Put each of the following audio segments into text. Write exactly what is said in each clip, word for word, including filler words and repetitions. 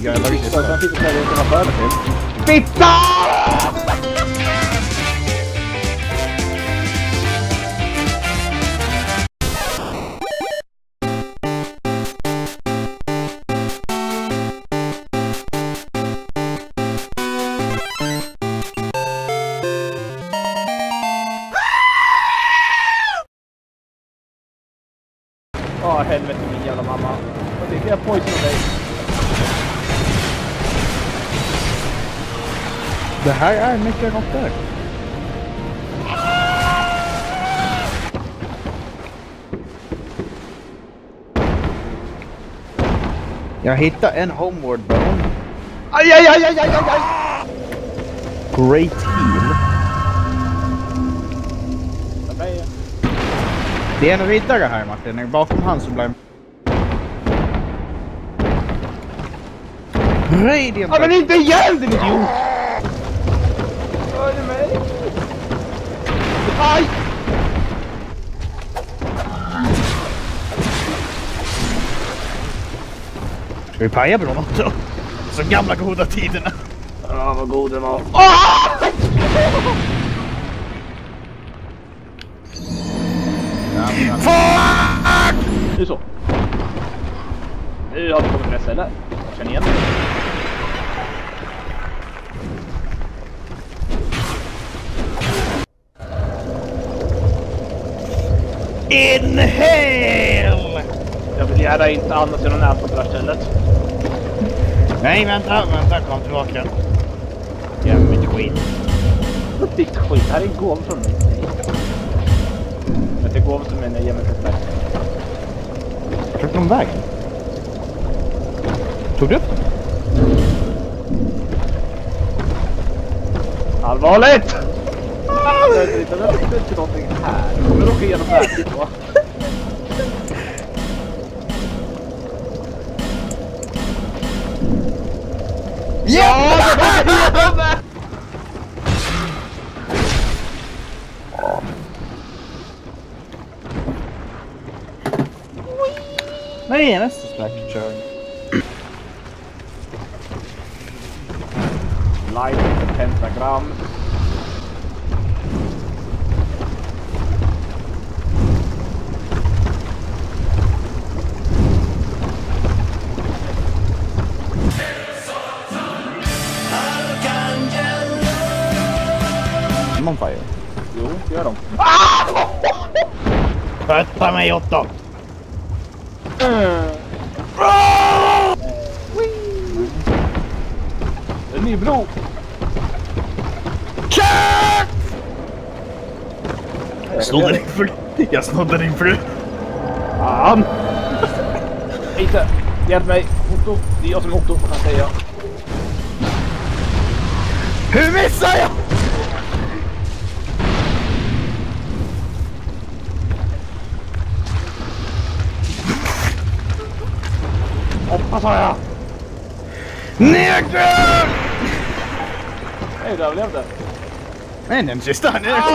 bygga en lagkista. Sen fick jag kunna börja till. Fitta! Åh, helvete min jävla mamma. Vad tycker jag poison av dig? Det här är mycket råttor. Jag hittar en homeward bone. Aj, aj, aj, aj, aj, aj, aj! Great heal. Vad är det? Det är en riddare här, Martin. Bakom han så blir... Radiant! Ja, men inte igen, din idiot! Hör du mig? Aj! Ska vi paja bra då? Så gamla goda tiderna. Ja, vad god den var. Åh! Fuck! Nu så. Nu har vi kommit till rätt ställe. Känn igen det. Inhale! Jag vill gärna inte andas genom näsan på det här stället. Nej, vänta, vänta, kom tillbaka. Jävla mycket skit. Vad ditt skit? Det här är en gåva från mig. Men det är gåva som är när jag ger mig ett verk. Tog du någon väg? Tog du upp den? Allvarligt! Det är inte någonting här. Jag kommer råka igenom verket då. Ja! Nej, är nästa splash kör. Light pentagram. On fire. Jo, det gör de. Skötta mig, Otto! Mm. En ny bro! Kört! Jag snodde din fru. Jag snodde din fru. Fan! Inte! Hjälp mig! Otto! Det är jag som är Otto, vad kan jag säga? Hur missar jag? Hoppa, sa jag! Neger! Hej, du överlevde. Nej, den sista här nere.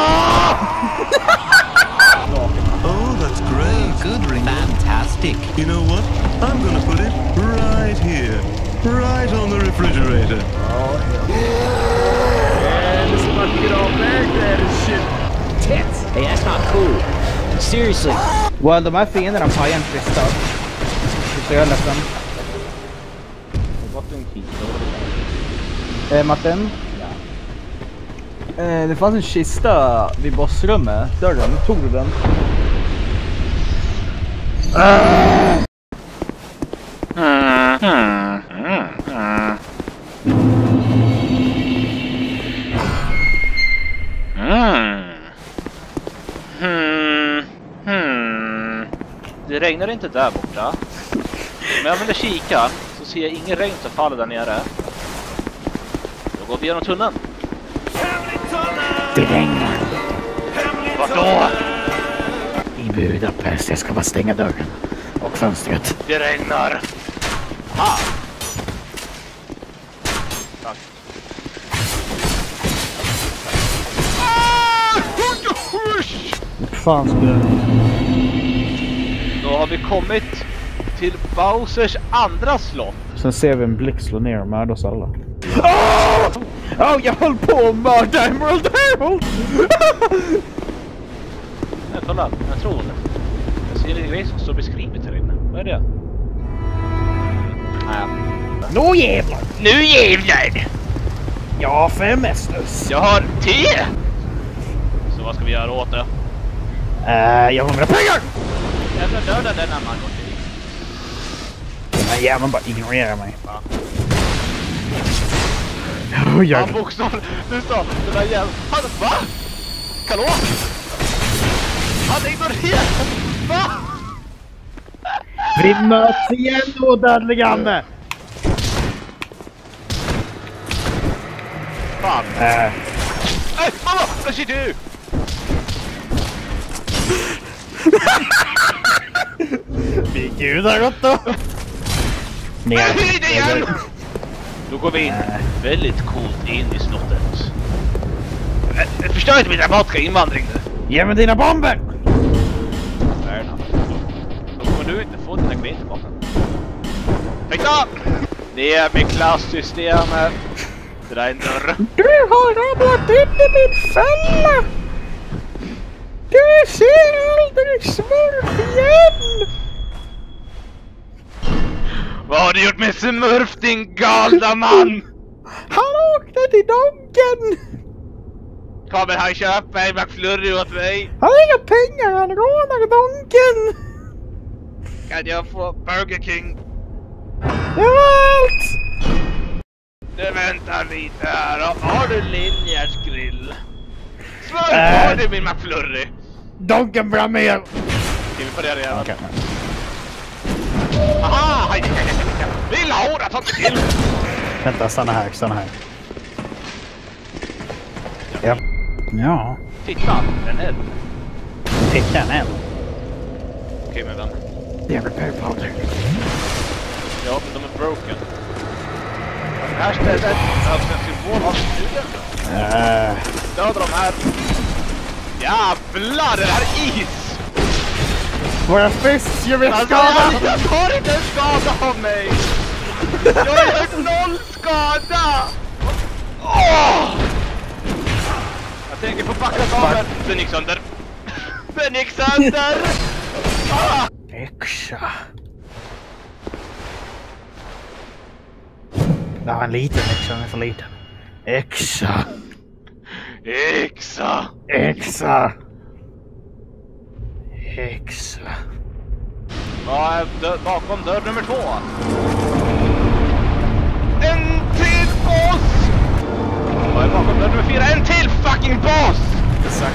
Oh, that's great. Good ring. Fantastic. You know what? I'm gonna put it right here. Right on the refrigerator. Oh, yeah. And this is about to get all back there and shit. Tits. Hey, that's not cool. Seriously. Well, de här fienderna pajar en kristall. Så jag är ledsen. Vad en kista. Eh, Martin? Ja. Eh, det fanns en kista vid bossrummet. Dörren, tog du den? Uh! Mm, mm, mm, mm. Mm. Hmm. Hmm. Det regnar inte där borta. Om jag vill kika så ser jag ingen regn som faller där nere. Då går vi genom tunneln. Det regnar. Vart då? I Budapest. Jag ska bara stänga dörren. Och fönstret. Det regnar. Ah. Tack. Fan skulle jag... Då har vi kommit till Bowsers andra slott Sen ser vi en blick slå ner och mörda oss alla. Åh! Oh! Oh, jag höll på att mörda Emerald Herald! Ja, kolla, jag tror det. Jag ser lite grejer som står beskrivet här inne. Vad är det? Nej. Nå jävlar! Nu jävlar! Jag har fem estus. Jag har tio! Så vad ska vi göra åt det? Uh, jag har några pengar! Jag ska döda denna man. Den här jäveln bara ignorerar mig. Ja. Oh, jag... Han bokstav, du sa, den där jäveln. Han, va? Hallå? Han ignorerar! Va? Vi möts igen då, dödligande! Fan. Uh. Nej, hallå! Där sitter du! Vi gudar gott då! Ner. Nej, igen! Då går vi in väldigt coolt in i slottet. Jag förstör inte min dramatiska invandring nu. Ge mig dina bomber! Fair enough. Då kommer du inte få dina grejer tillbaka. Fixa! Det är med klassystemet. Det där är en dörr. Du har ramlat in i min fälla! Du ser aldrig Smurf igen! Vad har du gjort med Smurf, din galna man? Han åkte till donken! Kommer han köpa en McFlurry åt mig? Han har inga pengar, han rånar donken! Kan jag få Burger King? Det var allt! Du väntar lite här. Har du Linjärs grill? Smurf, Äh. har du min McFlurry? Donken brann mer! Till på det redan. Okay. Aha! Hej, hej, hej, hej. Lilla hora, ta mig till! Vänta, stanna här, stanna här. Ja. Ja. Titta, en eld. Titta en eld. Okej, men vem? Det är repair powder. Ja, men de är broken. Det här stället behövs en symbol av studion. Uh. Döda de här. Jävlar, det här är is! Våra fisk gör vi Alltså, skada! jag, jag tar inte en skada av mig! Jag har gjort noll skada! Åh! Jag tänker få backa av den. Den gick sönder. Den gick sönder! Ah! Yxa. Det var en liten yxa, den är för liten. Yxa. Yxa! Yxa. Yxa. Vad är dö bakom dörr nummer två? En till boss! Vad är bakom dörr nummer fyra? En till fucking boss! Exakt.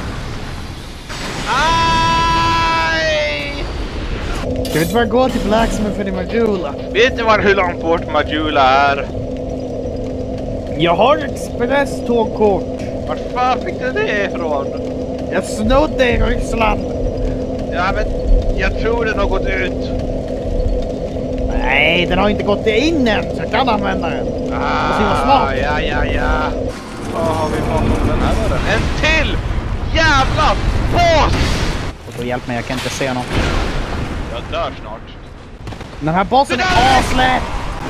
Aj! Ska vi inte bara gå till Blacksmith för din Majula? Vet du var hur långt bort Majula är? Jag har expresstågkort. Vart fan fick du det ifrån? Jag snodde i Ryssland. Ja, men jag tror den har gått ut. Nej, den har inte gått in än, så jag kan använda den. Ah, se vad smart. ja, ja, ja. Vad har vi bakom den här dörren? En till! Jävla boss! Och då hjälp mig, jag kan inte se något. Jag dör snart. Den här bossen är aslätt!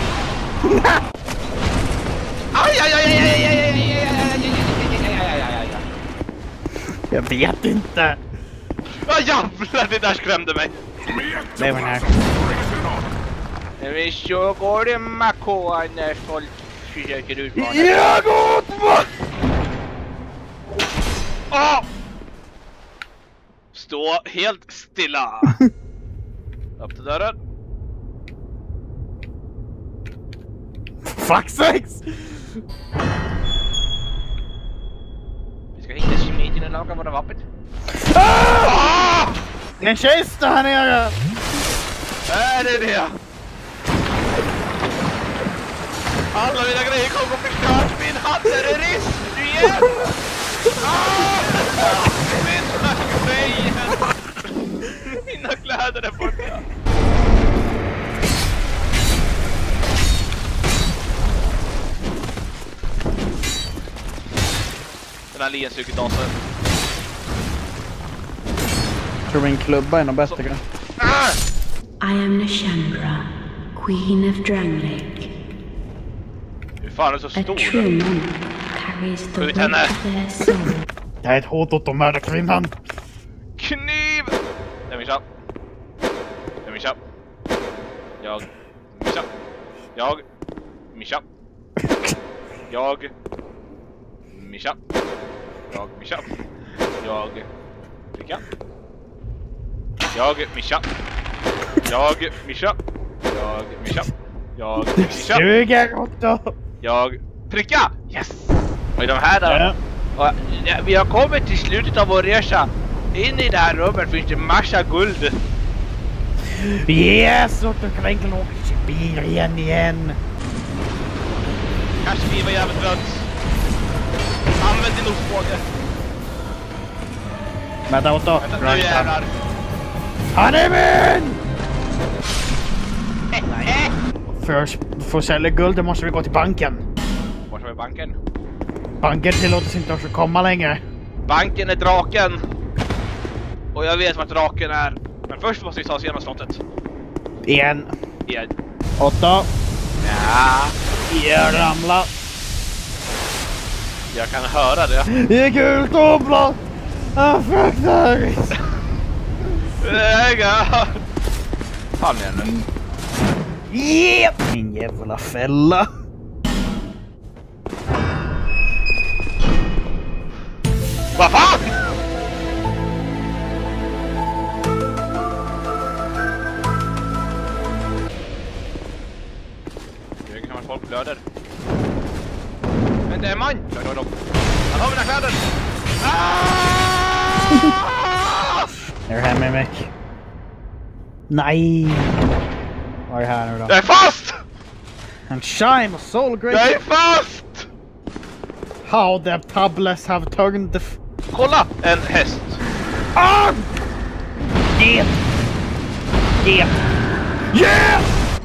Aj, aj, aj, aj, aj, aj, aj, aj, aj, aj, aj, aj. Jag vet inte. Vad jävlar, det där skrämde mig. Lever den här. Vi så går det Mako när folk försöker utmana. Jag går åt vad? Åh! Stå helt stilla. Upp till dörren. Fuck sakes! Vi ska hitta kemiten och laga våra vapen. Ah! Det är en kista här nere! Är det det? Alla mina grejer kommer förstört. Min hatt är risk igen. Ah! Mina grejer. Mina kläder är borta. Den här lien suger dansar. Tror min klubba är något bättre. Ah! I am Nashandra, Queen of Drangleic. Hur fan är det så A stor? true monarch carries the Skjut weight henne. of their soul. Det är ett hot åt att mörda kvinnan. Kniv! Det är Mischa. Det är Mischa. Jag. Mischa. Jag. Mischa. Jag. Mischa. Jag. Mischa. Jag. Pricka. Jag. Mischa. Jag. Mischa. Jag. Mischa. Jag. Mischa. Suger Otto. Jag. Pricka! Yes! Och i de här då? Ja. Och, ja, vi har kommit till slutet av vår resa. Inne i det här rummet finns det massa guld. Yes, Otto kan verkligen åka till Sibirien igen. Kanske vi var jävligt trött. Använd din ostbåge. Vänta Otto. Vänta, nu jävlar. Han är min! För, för att sälja guld måste vi gå till banken. Vart är banken? Banken tillåter inte oss att komma längre. Banken är draken. Och jag vet vart draken är. Men först måste vi ta oss igenom slottet. Igen. Igen. Otto. Ja. Jag ramlar. Jag kan höra det. Det är gult och blått. Ah, fruktansvärt. Lägga. Fan igen nu. Yep. Min jävla fälla. Vad fan? Det är kanske folk blöder. Men det är man. Han har mina kläder. Ah! Är du här med mig? Nej. Vad är det här nu då? Jag är fast! And shine of soul great. Jag är fast! How the tablets have turned the f... Kolla! En häst. Ah! Get! Get! Yeah!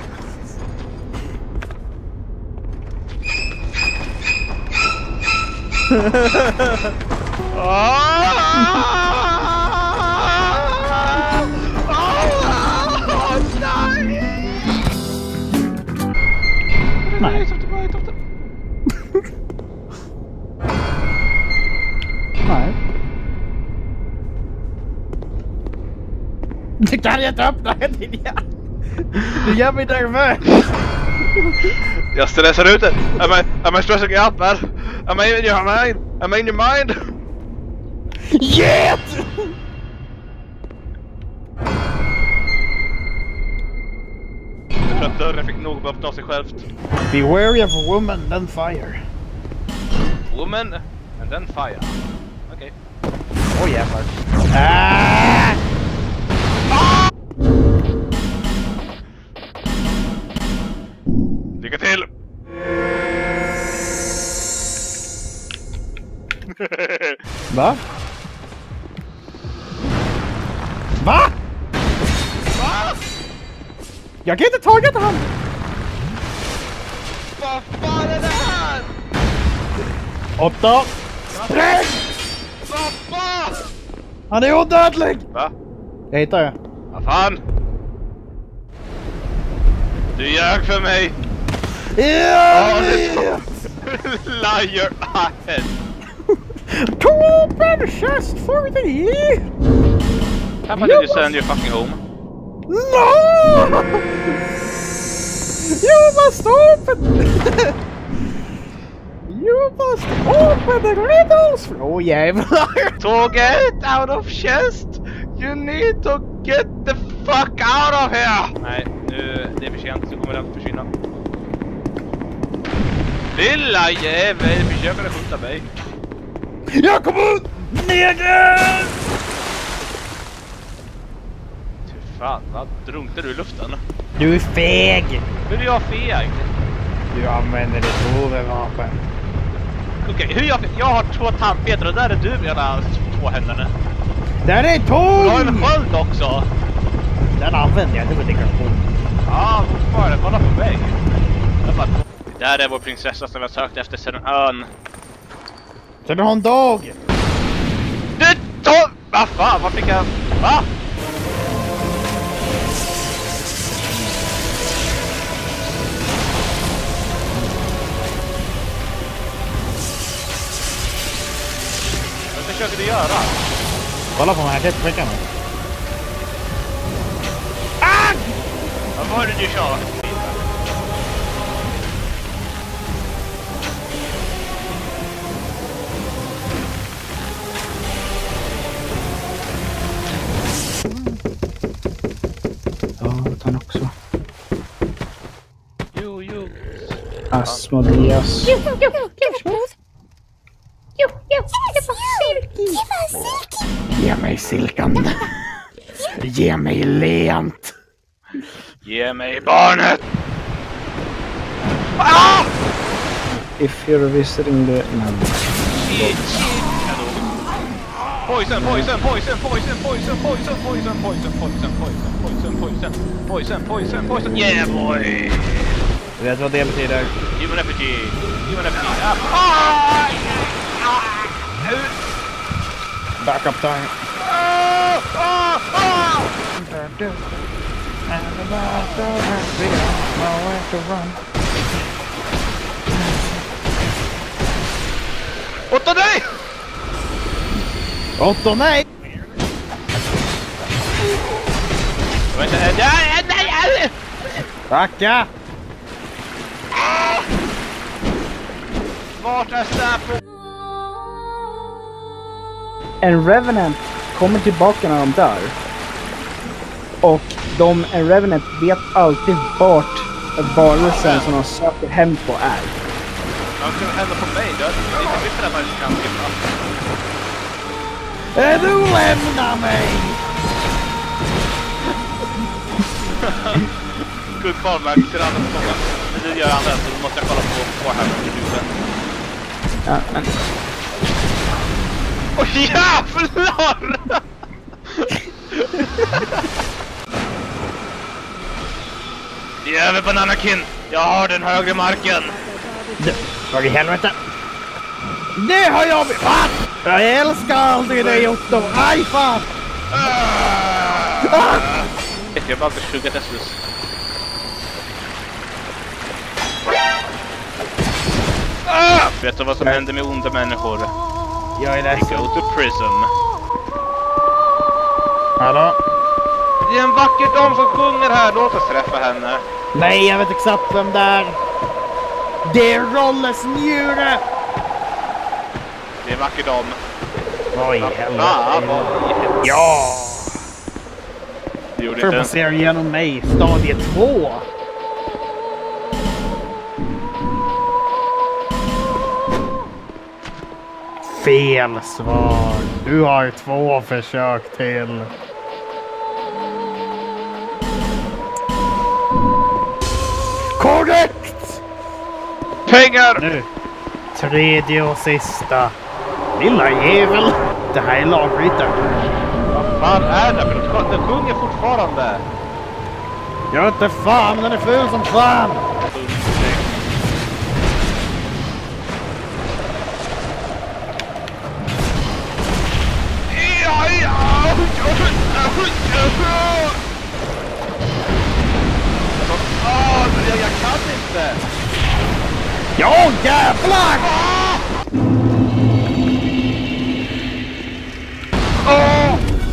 Nej. Nej. Det kan jag inte öppna en idé. Det gör mig nervös. Jag stressar ut det. Am I, am I stressing out, man? Am I in your mind? Am I in your mind? Get! Jag tror att dörren fick nog öppna av sig självt. Be wary of a woman, then fire. Woman and then fire. Okej. Åh oh, jävlar. Ah! Ah! Lycka till! Va? Va? Va? Jag kan inte taget han! Vad fan är det här? Åtta! Spräng! Vad fan? Han är odödlig! Va? Jag hittar det. Vad fan? Du ljög för mig! Ja! Liar ahead! To open chest for thee! How about you send your fucking home? No! You must open! You must open the riddles! Oh jävlar! To get out of chest, you need to get the fuck out of here! Nej, nu det är för sent så kommer den försvinna. Lilla jävel, försöker du skjuta mig? Jag kommer ut! Neger! Fy fan, vad drunknar du i luften? Du är feg! Hur är jag feg? Du använder ditt huvudvapen. Okej, okay, hur är jag feg? Jag har två tandpetrar och där är du med alla två händerna. Där är Du har tung! en sköld också! Den använder jag, det var dekoration. Ja, fortfarande, kolla på mig. Bara... Det där är vår prinsessa som vi har sökt efter sedan ön. Så du har en dag! Du tog... Vad fan, vad fick jag... Va? försöker du göra? Kolla på mig, jag kan inte skicka mig. Ah! Vad var det du sa? Ja, tar han också. Jo, jo. Asmodeus. Ge mig silkan. Ge mig lent. Ge mig barnet! Ah! If you're visiting the... No. Shit, shit. Poison, poison, poison, poison, poison, poison, poison, poison, poison, poison, poison, poison, poison, poison, poison, yeah boy! Du vet vad det betyder? Human effigy, human effigy, ah! Ah! Backup time. Ah! Ah! Ah! Åtta nej! Otto, nej! Vänta, nej, nej, nej! Backa! Vart är Stafford? En Revenant kommer tillbaka när de dör. Och de, en Revenant vet alltid vart varelsen som de söker hem på är. Vad ska hända på mig? Det är inte mitt där man kan skippa. Du lämnar mig! Good callback till andra säsongen. Men nu gör han det, så då måste jag kolla på Warhammer tusen. Ja, men... Åh jävlar! Det är över Bananakin! Jag har den högre marken! Vad i helvete? Det har jag bevarat! Jag älskar aldrig dig, Otto! Aj fan! Ah! Jag har alltid tjugo Tessus. Ah! Vet du vad som händer med onda människor? Jag är They ledsen. go to prison. Hallå? Det är en vacker dam som sjunger här. Låt oss träffa henne. Nej, jag vet exakt vem det är. Det är Rolles njure! Det är en vacker dam. Vad i Ah, helvete? vad i helvete. Ja! Det gjorde För inte man ens. ser igenom mig, stadie två. Fel svar. Du har två försök till. Korrekt! Pengar! Nu. Tredje och sista. Lilla jävel. Det här är lagbrytaren. Vad fan är det? För den sjunger fortfarande. Jag inte fan, den är ful som fan. Ja, ja! Åh, jag, jag kan inte! Ja, jävlar! Åh!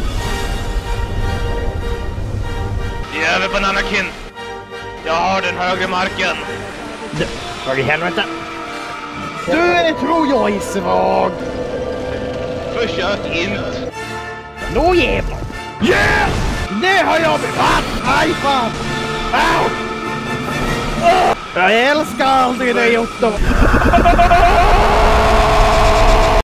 Det är över Bananakin! Jag har den högre marken! Vad i helvete? Du tror jag är svag. Försök inte! Nå jävlar. Yeah! Det har jag bevarat. Aj fan. Au! Jag älskar aldrig dig, Otto.